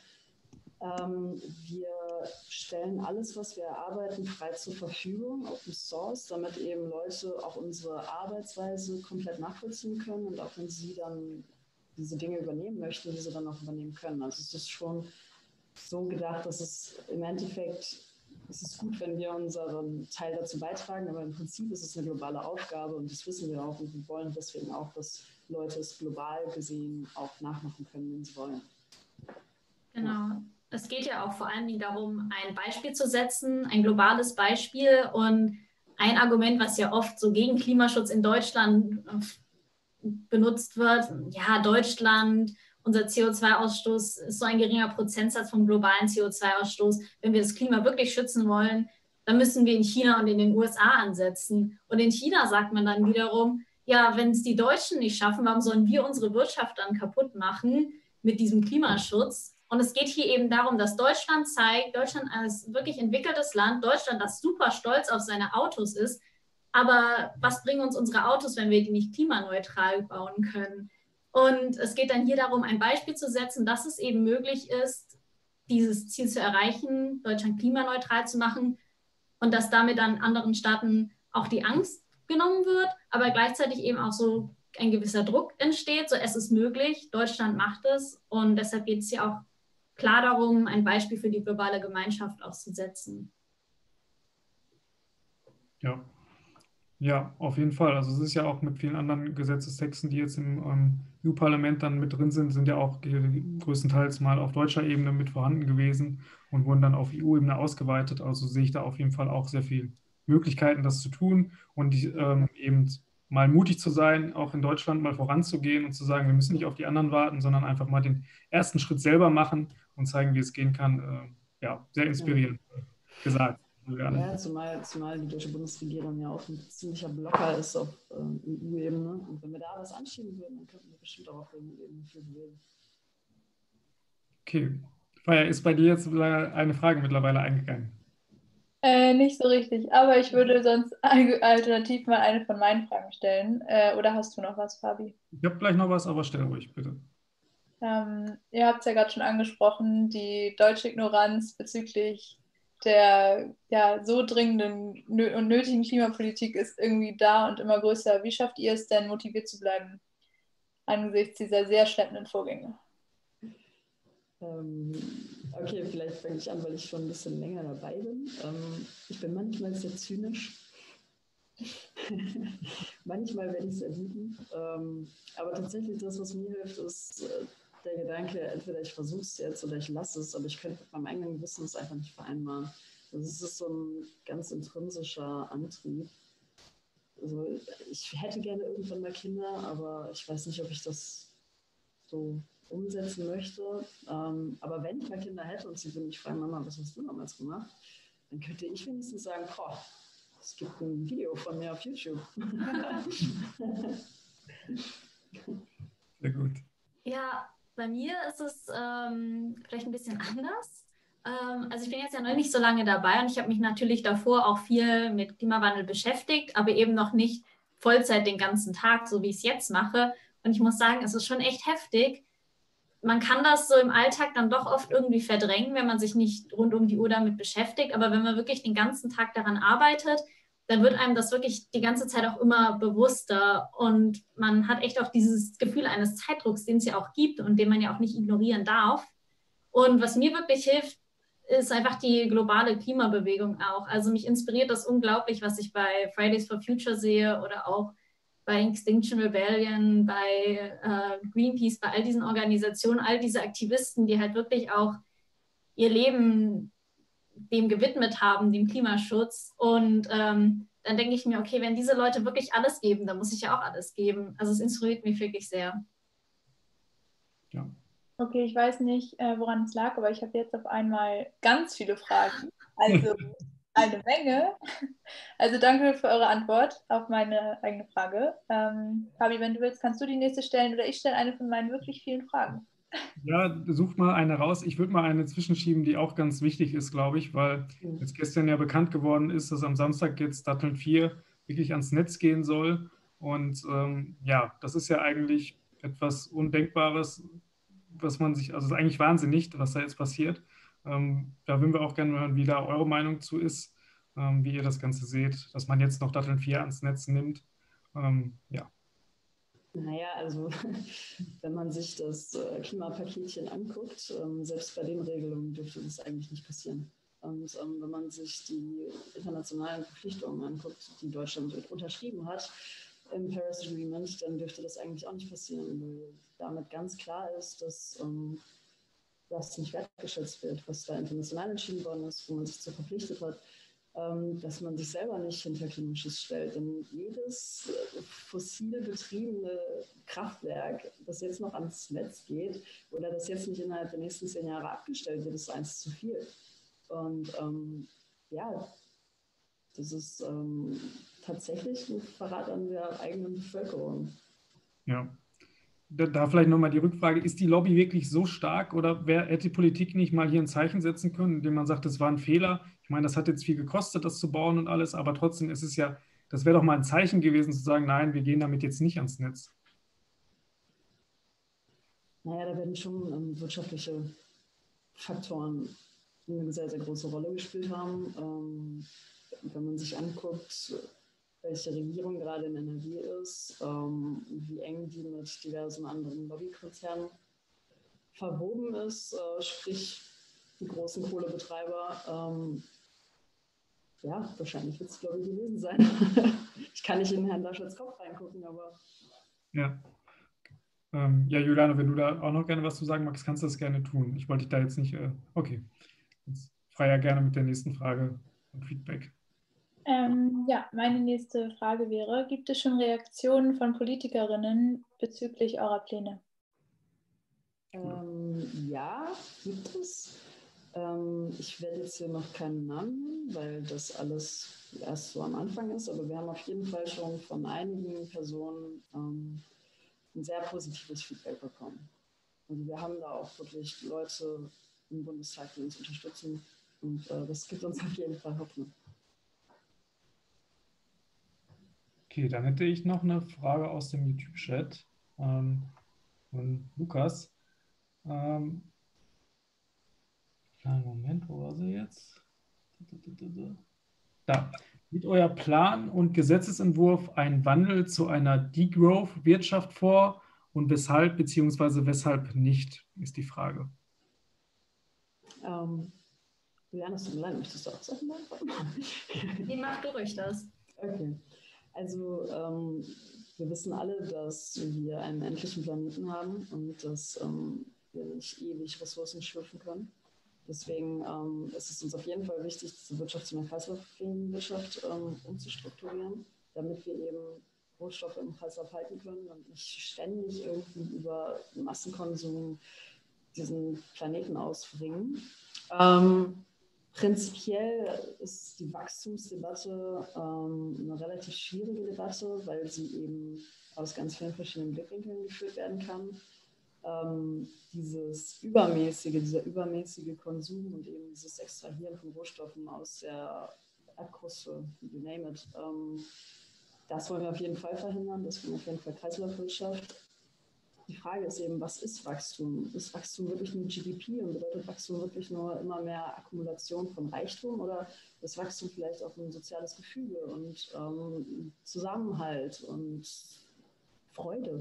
[SPEAKER 3] Wir stellen alles, was wir erarbeiten, frei zur Verfügung, Open Source, damit eben Leute auch unsere Arbeitsweise komplett nachvollziehen können und auch wenn sie dann diese Dinge übernehmen möchten, diese dann auch übernehmen können. Also es ist schon so gedacht, dass es im Endeffekt, es ist gut, wenn wir unseren Teil dazu beitragen, aber im Prinzip ist es eine globale Aufgabe und das wissen wir auch und wir wollen deswegen auch, dass Leute es global gesehen auch nachmachen können, wenn sie wollen.
[SPEAKER 4] Genau. Es geht ja auch vor allen Dingen darum, ein Beispiel zu setzen, ein globales Beispiel. Und ein Argument, was ja oft so gegen Klimaschutz in Deutschland benutzt wird, ja, Deutschland, unser CO2-Ausstoß ist so ein geringer Prozentsatz vom globalen CO2-Ausstoß. Wenn wir das Klima wirklich schützen wollen, dann müssen wir in China und in den USA ansetzen. Und in China sagt man dann wiederum, ja, wenn es die Deutschen nicht schaffen, warum sollen wir unsere Wirtschaft dann kaputt machen mit diesem Klimaschutz? Und es geht hier eben darum, dass Deutschland zeigt, Deutschland als wirklich entwickeltes Land, Deutschland, das super stolz auf seine Autos ist, aber was bringen uns unsere Autos, wenn wir die nicht klimaneutral bauen können? Und es geht dann hier darum, ein Beispiel zu setzen, dass es eben möglich ist, dieses Ziel zu erreichen, Deutschland klimaneutral zu machen und dass damit dann anderen Staaten auch die Angst genommen wird, aber gleichzeitig eben auch so ein gewisser Druck entsteht, so es ist möglich, Deutschland macht es und deshalb geht es hier auch klar darum, ein Beispiel für die globale Gemeinschaft auch zu setzen.
[SPEAKER 1] Ja. Ja, auf jeden Fall. Also es ist ja auch mit vielen anderen Gesetzestexten, die jetzt im EU-Parlament dann mit drin sind, sind ja auch größtenteils mal auf deutscher Ebene mit vorhanden gewesen und wurden dann auf EU-Ebene ausgeweitet. Also sehe ich da auf jeden Fall auch sehr viele Möglichkeiten, das zu tun und eben mal mutig zu sein, auch in Deutschland mal voranzugehen und zu sagen, wir müssen nicht auf die anderen warten, sondern einfach mal den ersten Schritt selber machen und zeigen, wie es gehen kann. Ja, sehr inspirierend gesagt.
[SPEAKER 3] Ja, zumal die deutsche Bundesregierung ja auch ein ziemlicher Blocker ist auf EU-Ebene. Und wenn wir da was anschieben würden, dann könnten wir bestimmt auch auf EU-Ebene viel bewegen.
[SPEAKER 1] Okay. Faya, ist bei dir jetzt eine Frage mittlerweile eingegangen?
[SPEAKER 2] Nicht so richtig, aber ich würde sonst alternativ mal eine von meinen Fragen stellen. Oder hast du noch was, Fabi?
[SPEAKER 1] Ich habe gleich noch was, aber stell ruhig, bitte.
[SPEAKER 2] Ihr habt es ja gerade schon angesprochen, die deutsche Ignoranz bezüglich der so dringenden und nötigen Klimapolitik ist irgendwie da und immer größer. Wie schafft ihr es denn, motiviert zu bleiben angesichts dieser sehr schleppenden Vorgänge?
[SPEAKER 3] Okay, vielleicht fange ich an, weil ich schon ein bisschen länger dabei bin. Ich bin manchmal sehr zynisch. Manchmal werde ich sehr wütend. Aber tatsächlich das, was mir hilft, ist der Gedanke, entweder ich versuche es jetzt oder ich lasse es, aber ich könnte mit meinem eigenen Wissen es einfach nicht vereinbaren. Also es ist so ein ganz intrinsischer Antrieb. Also ich hätte gerne irgendwann mal Kinder, aber ich weiß nicht, ob ich das so umsetzen möchte. Aber wenn ich mal Kinder hätte und sie würden mich fragen, Mama, was hast du damals gemacht? Dann könnte ich wenigstens sagen, es gibt ein Video von mir auf YouTube.
[SPEAKER 1] Sehr gut.
[SPEAKER 4] Ja, bei mir ist es vielleicht ein bisschen anders. Also ich bin jetzt ja noch nicht so lange dabei und ich habe mich natürlich davor auch viel mit Klimawandel beschäftigt, aber eben noch nicht Vollzeit den ganzen Tag, so wie ich es jetzt mache. Und ich muss sagen, es ist schon echt heftig. Man kann das so im Alltag dann doch oft irgendwie verdrängen, wenn man sich nicht rund um die Uhr damit beschäftigt. Aber wenn man wirklich den ganzen Tag daran arbeitet, dann wird einem das wirklich die ganze Zeit auch immer bewusster. Und man hat echt auch dieses Gefühl eines Zeitdrucks, den es ja auch gibt und den man ja auch nicht ignorieren darf. Und was mir wirklich hilft, ist einfach die globale Klimabewegung auch. Also mich inspiriert das unglaublich, was ich bei Fridays for Future sehe oder auch bei Extinction Rebellion, bei Greenpeace, bei all diesen Organisationen, all diese Aktivisten, die halt wirklich auch ihr Leben dem gewidmet haben, dem Klimaschutz. Und dann denke ich mir, okay, wenn diese Leute wirklich alles geben, dann muss ich ja auch alles geben. Also es inspiriert mich wirklich sehr.
[SPEAKER 1] Ja.
[SPEAKER 2] Okay, ich weiß nicht, woran es lag, aber ich habe jetzt auf einmal ganz viele Fragen. Also eine Menge. Also danke für eure Antwort auf meine eigene Frage. Fabi, wenn du willst, kannst du die nächste stellen oder ich stelle eine von meinen wirklich vielen Fragen.
[SPEAKER 1] Ja, such mal eine raus. Ich würde mal eine zwischenschieben, die auch ganz wichtig ist, glaube ich, weil jetzt gestern ja bekannt geworden ist, dass am Samstag jetzt Datteln 4 wirklich ans Netz gehen soll. Und ja, das ist ja eigentlich etwas Undenkbares, was man sich, also es ist eigentlich wahnsinnig, was da jetzt passiert. Da würden wir auch gerne hören, wie da eure Meinung zu ist, wie ihr das Ganze seht, dass man jetzt noch Datteln 4 ans Netz nimmt. Ja.
[SPEAKER 3] Naja, also wenn man sich das Klimapaketchen anguckt, selbst bei den Regelungen dürfte das eigentlich nicht passieren. Und wenn man sich die internationalen Verpflichtungen anguckt, die Deutschland unterschrieben hat im Paris Agreement, dann dürfte das eigentlich auch nicht passieren, weil damit ganz klar ist, dass das nicht wertgeschätzt wird, was da international entschieden worden ist, wo man sich zu verpflichtet hat, dass man sich selber nicht hinter Klimaschutz stellt. Denn jedes fossil betriebene Kraftwerk, das jetzt noch ans Netz geht oder das jetzt nicht innerhalb der nächsten 10 Jahre abgestellt wird, ist eins zu viel. Und ja, das ist tatsächlich ein Verrat an der eigenen Bevölkerung.
[SPEAKER 1] Ja. Da vielleicht nochmal die Rückfrage, ist die Lobby wirklich so stark oder hätte die Politik nicht mal hier ein Zeichen setzen können, indem man sagt, das war ein Fehler? Ich meine, das hat jetzt viel gekostet, das zu bauen und alles, aber trotzdem ist es ja, das wäre doch mal ein Zeichen gewesen zu sagen, nein, wir gehen damit jetzt nicht ans Netz.
[SPEAKER 3] Naja, da werden schon wirtschaftliche Faktoren eine sehr, sehr große Rolle gespielt haben. Wenn man sich anguckt, welche Regierung gerade in NRW ist, wie eng die mit diversen anderen Lobbykonzernen verwoben ist, sprich die großen Kohlebetreiber. Ja, wahrscheinlich wird es, glaube ich, gewesen sein. Ich kann nicht in Herrn Laschets Kopf reingucken, aber...
[SPEAKER 1] Ja. Ja, Juliane, wenn du da auch noch gerne was zu sagen magst, kannst du das gerne tun. Ich wollte dich da jetzt nicht... okay. Jetzt frei ja gerne mit der nächsten Frage und Feedback.
[SPEAKER 2] Ja, meine nächste Frage wäre, gibt es schon Reaktionen von Politikerinnen bezüglich eurer Pläne?
[SPEAKER 3] Ja, gibt es. Ich werde jetzt hier noch keinen Namen nennen, weil das alles erst so am Anfang ist, aber wir haben auf jeden Fall schon von einigen Personen ein sehr positives Feedback bekommen. Also wir haben da auch wirklich Leute im Bundestag, die uns unterstützen und das gibt uns auf jeden Fall Hoffnung.
[SPEAKER 1] Okay, dann hätte ich noch eine Frage aus dem YouTube-Chat von Lukas. Kleinen Moment, wo war sie jetzt? Da. Sieht euer Plan und Gesetzesentwurf einen Wandel zu einer Degrowth-Wirtschaft vor und weshalb bzw. weshalb nicht, ist die Frage.
[SPEAKER 3] Juliane, es tut mir leid, möchtest du auch Sachen beantworten?
[SPEAKER 4] Wie macht du ruhig das?
[SPEAKER 3] Okay. Also wir wissen alle, dass wir einen endlichen Planeten haben und dass wir nicht ewig Ressourcen schöpfen können. Deswegen ist es uns auf jeden Fall wichtig, diese Wirtschaft zu einer kreislauffähigen Wirtschaft umzustrukturieren, damit wir eben Rohstoffe im Kreislauf halten können und nicht ständig irgendwie über Massenkonsum diesen Planeten ausbringen. Prinzipiell ist die Wachstumsdebatte eine relativ schwierige Debatte, weil sie eben aus ganz vielen verschiedenen Blickwinkeln geführt werden kann. Dieser übermäßige Konsum und eben dieses Extrahieren von Rohstoffen aus der Erdkruste, you name it, das wollen wir auf jeden Fall verhindern, das wollen wir auf jeden Fall Kreislaufwirtschaft. Die Frage ist eben, was ist Wachstum? Ist Wachstum wirklich nur GDP und bedeutet Wachstum wirklich nur immer mehr Akkumulation von Reichtum oder ist Wachstum vielleicht auch ein soziales Gefüge und Zusammenhalt und Freude?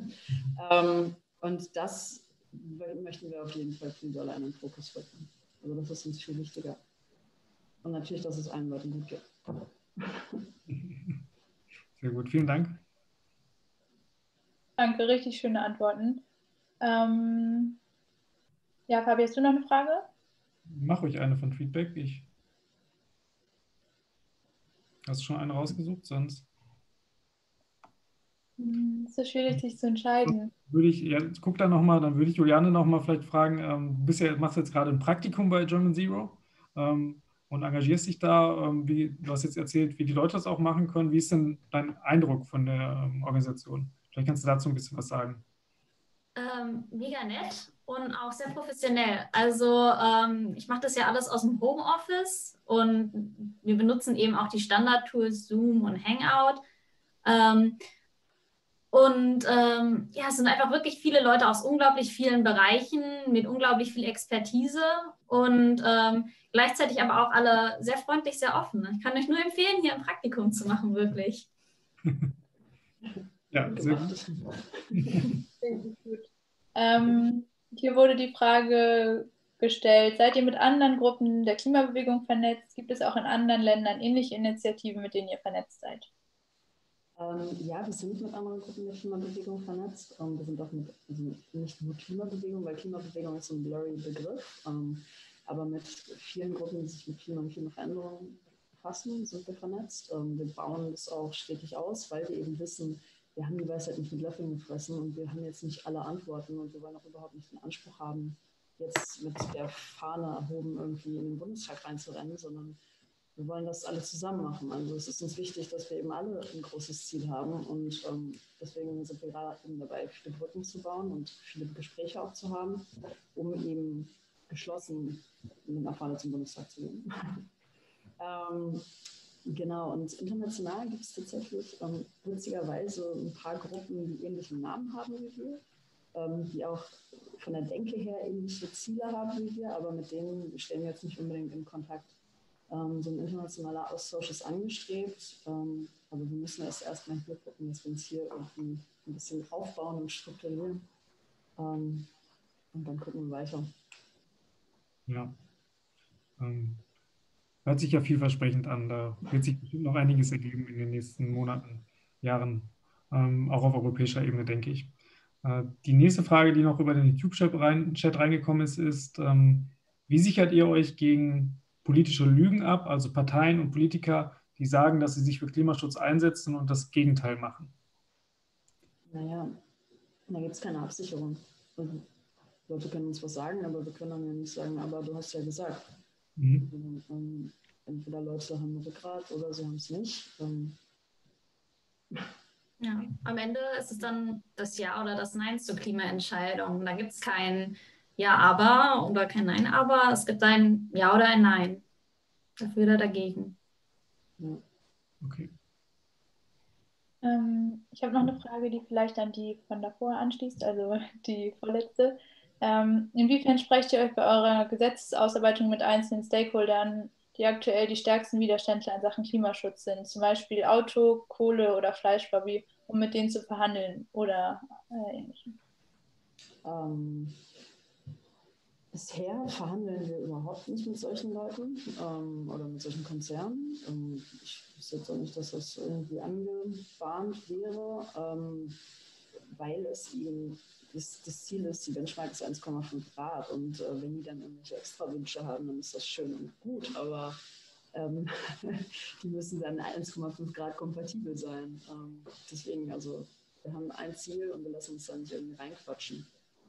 [SPEAKER 3] Und das möchten wir auf jeden Fall viel doller in den Fokus rücken. Also das ist uns viel wichtiger. Und natürlich, dass es allen Leuten gut geht.
[SPEAKER 1] Sehr gut, vielen Dank.
[SPEAKER 2] Danke, richtig schöne Antworten. Ja, Fabi, hast du noch eine Frage?
[SPEAKER 1] Mach ruhig eine von Feedback. Hast du schon eine rausgesucht? Sonst
[SPEAKER 2] Es ist schwierig, sich zu entscheiden.
[SPEAKER 1] guck da nochmal, dann würde ich Juliane nochmal vielleicht fragen, du machst jetzt gerade ein Praktikum bei German Zero und engagierst dich da, du hast jetzt erzählt, wie die Leute das auch machen können. Wie ist denn dein Eindruck von der Organisation? Vielleicht kannst du dazu ein bisschen was sagen.
[SPEAKER 4] Mega nett und auch sehr professionell. Also ich mache das ja alles aus dem Homeoffice und wir benutzen eben auch die Standard-Tools Zoom und Hangout. Ja, es sind einfach wirklich viele Leute aus unglaublich vielen Bereichen mit unglaublich viel Expertise und gleichzeitig aber auch alle sehr freundlich, sehr offen. Ich kann euch nur empfehlen, hier ein Praktikum zu machen, wirklich.
[SPEAKER 1] Ja, sehr gut.
[SPEAKER 2] Hier wurde die Frage gestellt, seid ihr mit anderen Gruppen der Klimabewegung vernetzt? Gibt es auch in anderen Ländern ähnliche Initiativen, mit denen ihr vernetzt seid?
[SPEAKER 3] Ja, wir sind mit anderen Gruppen der Klimabewegung vernetzt. Wir sind auch also nicht nur Klimabewegung, weil Klimabewegung ist so ein blurry Begriff, aber mit vielen Gruppen, die sich mit Klima und Klimaveränderung befassen, sind wir vernetzt. Wir bauen das auch stetig aus, weil wir eben wissen, wir haben die Weisheit nicht mit Löffeln gefressen und wir haben jetzt nicht alle Antworten und wir wollen auch überhaupt nicht den Anspruch haben, jetzt mit der Fahne erhoben irgendwie in den Bundestag reinzurennen, sondern wir wollen das alle zusammen machen. Also es ist uns wichtig, dass wir eben alle ein großes Ziel haben und deswegen sind wir gerade eben dabei, viele Brücken zu bauen und viele Gespräche auch zu haben, um eben geschlossen mit einer Fahne zum Bundestag zu gehen. Genau, und international gibt es tatsächlich witzigerweise ein paar Gruppen, die ähnliche Namen haben wie wir, die auch von der Denke her ähnliche Ziele haben wie wir, aber mit denen stehen wir jetzt nicht unbedingt in Kontakt. So ein internationaler Austausch ist angestrebt, aber wir müssen erstmal hier gucken, dass wir uns hier irgendwie ein bisschen aufbauen und strukturieren und dann gucken wir weiter.
[SPEAKER 1] Ja. Hört sich ja vielversprechend an. Da wird sich bestimmt noch einiges ergeben in den nächsten Monaten, Jahren, auch auf europäischer Ebene, denke ich. Die nächste Frage, die noch über den YouTube-Chat reingekommen ist, wie sichert ihr euch gegen politische Lügen ab, also Parteien und Politiker, die sagen, dass sie sich für Klimaschutz einsetzen und das Gegenteil machen?
[SPEAKER 3] Naja, da gibt es keine Absicherung. Also, Leute können uns was sagen, aber wir können dann ja nicht sagen, aber du hast ja gesagt. Entweder Leute haben ein Rückgrat oder sie haben es nicht.
[SPEAKER 4] Ja, am Ende ist es dann das Ja oder das Nein zur Klimaentscheidung. Da gibt es kein Ja, aber oder kein Nein, aber. Es gibt ein Ja oder ein Nein. Dafür oder dagegen.
[SPEAKER 3] Ja.
[SPEAKER 1] Okay.
[SPEAKER 2] Ich habe noch eine Frage, die vielleicht an die von davor anschließt, also die vorletzte. Inwiefern sprecht ihr euch bei eurer Gesetzesausarbeitung mit einzelnen Stakeholdern, die aktuell die stärksten Widerständler in Sachen Klimaschutz sind, zum Beispiel Auto-, Kohle- oder Fleischlobby, um mit denen zu verhandeln oder ähnlichem?
[SPEAKER 3] Bisher verhandeln wir überhaupt nicht mit solchen Leuten oder mit solchen Konzernen. Ich wüsste jetzt auch nicht, dass das irgendwie angebahnt wäre, weil es eben das Ziel ist, die Benchmark ist 1,5 Grad und wenn die dann irgendwelche Extrawünsche haben, dann ist das schön und gut, aber die müssen dann 1,5 Grad kompatibel sein. Deswegen, also wir haben ein Ziel und wir lassen uns dann nicht irgendwie reinquatschen.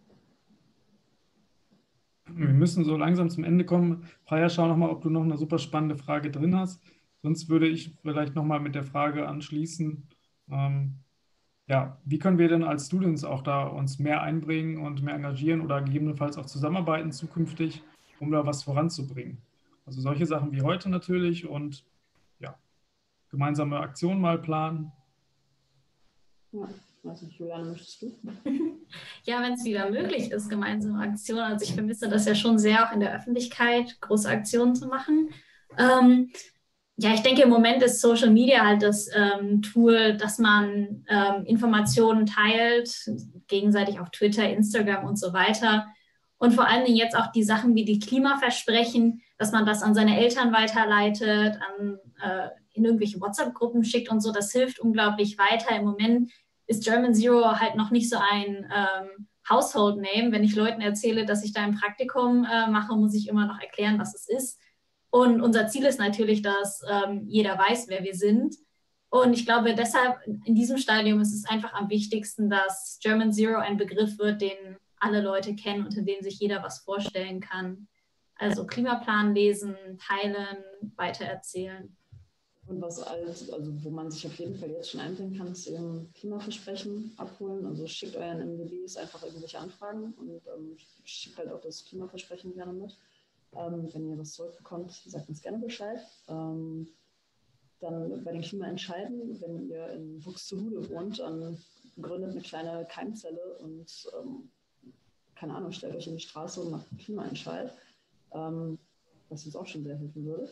[SPEAKER 1] Wir müssen so langsam zum Ende kommen. Freya, schau nochmal, ob du noch eine super spannende Frage drin hast. Sonst würde ich vielleicht nochmal mit der Frage anschließen, ja, wie können wir denn als Students auch da uns mehr einbringen und mehr engagieren oder gegebenenfalls auch zusammenarbeiten zukünftig, um da was voranzubringen? Also solche Sachen wie heute natürlich und ja, gemeinsame Aktionen mal planen.
[SPEAKER 3] Ja, weiß nicht, Juliane, möchtest du?
[SPEAKER 4] Ja, wenn es wieder möglich ist, gemeinsame Aktionen. Also ich vermisse das ja schon sehr, auch in der Öffentlichkeit große Aktionen zu machen. Ja, ich denke, im Moment ist Social Media halt das Tool, dass man Informationen teilt, gegenseitig auf Twitter, Instagram und so weiter. Und vor allen Dingen jetzt auch die Sachen wie die Klimaversprechen, dass man das an seine Eltern weiterleitet, in irgendwelche WhatsApp-Gruppen schickt und so. Das hilft unglaublich weiter. Im Moment ist German Zero halt noch nicht so ein Household Name. Wenn ich Leuten erzähle, dass ich da ein Praktikum mache, muss ich immer noch erklären, was es ist. Und unser Ziel ist natürlich, dass jeder weiß, wer wir sind. Und ich glaube, deshalb in diesem Stadium ist es einfach am wichtigsten, dass German Zero ein Begriff wird, den alle Leute kennen, unter dem sich jeder was vorstellen kann. Also Klimaplan lesen, teilen, weitererzählen.
[SPEAKER 3] Und was also wo man sich auf jeden Fall jetzt schon einbringen kann, ist eben Klimaversprechen abholen. Also schickt euren MDBs einfach irgendwelche Anfragen und schickt halt auch das Klimaversprechen gerne mit. Wenn ihr was zurückbekommt, sagt uns gerne Bescheid. Dann bei den Klimaentscheiden, wenn ihr in Buxtehude wohnt, dann gründet eine kleine Keimzelle und keine Ahnung, stellt euch in die Straße und macht einen Klimaentscheid, was uns auch schon sehr helfen würde.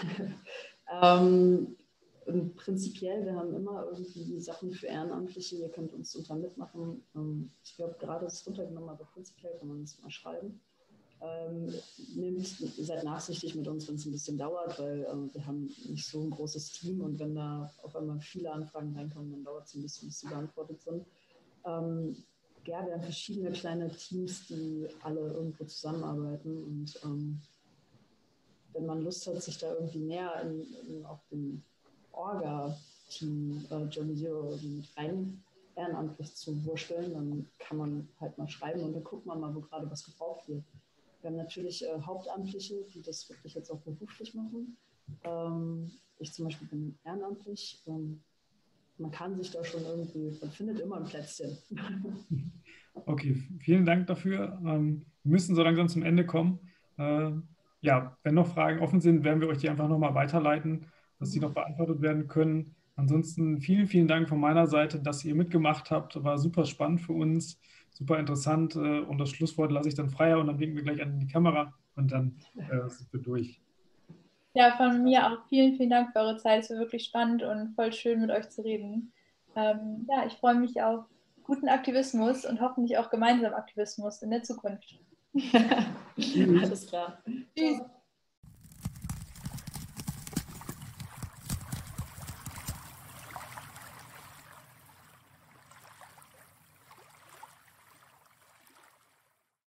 [SPEAKER 3] Und prinzipiell, wir haben immer irgendwie Sachen für Ehrenamtliche, ihr könnt uns unter mitmachen. Ich glaube, gerade ist es runtergenommen, aber prinzipiell kann man das mal schreiben. Seid nachsichtig mit uns, wenn es ein bisschen dauert, weil wir haben nicht so ein großes Team und wenn da auf einmal viele Anfragen reinkommen, dann dauert es ein bisschen, bis sie beantwortet sind. Ja, wir haben verschiedene kleine Teams, die alle irgendwo zusammenarbeiten und wenn man Lust hat, sich da irgendwie näher in auch dem Orga-Team German Zero mit rein ehrenamtlich zu wurschteln, dann kann man halt mal schreiben und dann guckt man mal, wo gerade was gebraucht wird. Wir haben natürlich Hauptamtliche, die das wirklich jetzt auch beruflich machen. Ich zum Beispiel bin ehrenamtlich. Man kann sich da schon irgendwie, man findet immer ein Plätzchen.
[SPEAKER 1] Okay, vielen Dank dafür. Wir müssen so langsam zum Ende kommen. Ja, wenn noch Fragen offen sind, werden wir euch die einfach nochmal weiterleiten, dass sie noch beantwortet werden können. Ansonsten vielen, vielen Dank von meiner Seite, dass ihr mitgemacht habt. War super spannend für uns, super interessant. Und das Schlusswort lasse ich dann Freier und dann winken wir gleich an die Kamera und dann sind wir durch.
[SPEAKER 2] Ja, von mir auch vielen, vielen Dank für eure Zeit. Es war wirklich spannend und voll schön, mit euch zu reden. Ja, ich freue mich auf guten Aktivismus und hoffentlich auch gemeinsamen Aktivismus in der Zukunft.
[SPEAKER 3] Alles klar.